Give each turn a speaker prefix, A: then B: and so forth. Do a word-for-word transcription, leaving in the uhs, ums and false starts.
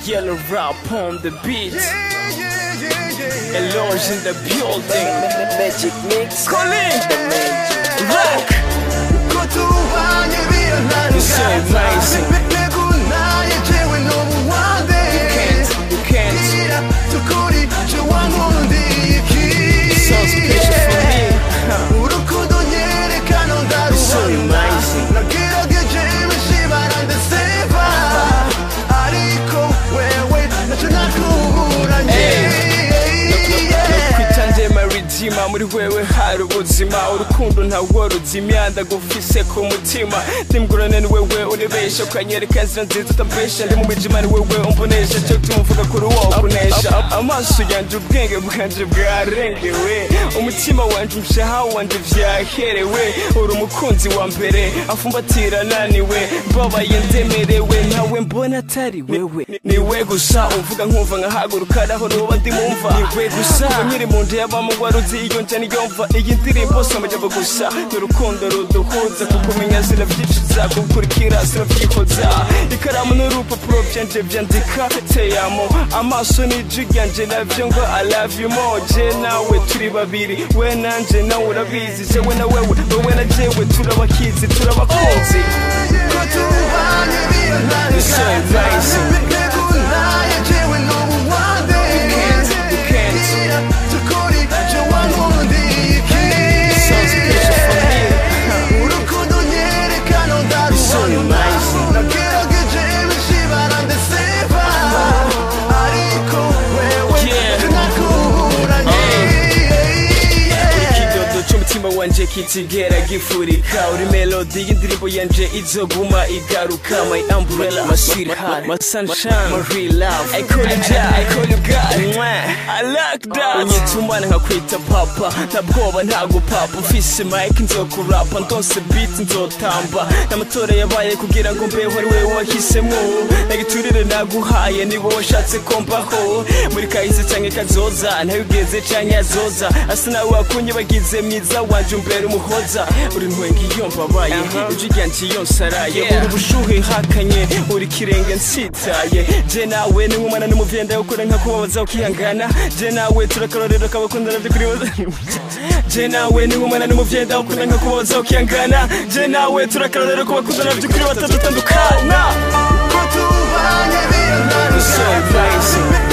A: yellow rap on the beat. Eloge in the building.
B: Magic mix.
A: Colin. Rock. It's so amazing. You can't, you can't. It's so special for me. It's so amazing. Muri wewe hari ubuzima urukundo ntawo ruzimya ndagufise ku mutima timgurane ni wewe unibesha ukanyereka inzira nziza utambesha ndi mu mijima ni wewe umbonesha cyo tumuvuga kuri wowe kunesha amaso yanje ubwenge bwanje bwarengewe umutima wanje umshaha wanje vyaherewe uri umukunzi wa mbere afumbatira naniwe babaye ndemerewe ntawe mbona atari wewe niwe gusa umvuga nkumva nkahaguruka naho nuba ndi mumva niwe gusa nyiri mu nda y'abamugwaruzi iyo njani yomva iyi ndirimbo samajabo gusa n'urukundo ruduhuza kukumenya sinavyicuza gukurikira sinavyihoza ikaramu n'urupapuro vyanje vyandika teyamo amaso n'ijwi ryanje navyo ngo I love you more je nawe turi babiri we nanje nawe urabizi jewe na wewe wowe na jewe turabakizi turabakunzi It's so amazing. Wanje kitigera gifurika uri melody y'indirimbo yanje izoguma igaruka my umbrella my sweetheart my sunshine my real love I call you God I call you God I like that unyitumana nkakwita papa ntabwoba ntago papa ufise mic nzokurapa ndonse beat nzotamba n'amatora yabaye kugira ngo mbeho ari wewe wahisemo nagiturire naguhaye nibo washatse kombaho muri kahise canke kazoza ntayugeze canke azoza asa nawe wakunye bagize myiza wanje umbere umuhoza uri ntwengi iyo mbabaye ujwi ryanje iyo nsaraye uri ubushuhe hakanye uri kirenge nsitaye je nawe ni nk'umwana n'umuvyenda ukora nka kubabaza ukihangana je nawe turakarorero kabakundana byo kuri woza je nawe ni nk'umwana n'umuvyenda ukora nka kubabaza ukihangana je nawe turakarorero kabakundana byo kuri batatu tandukana It's so amazing.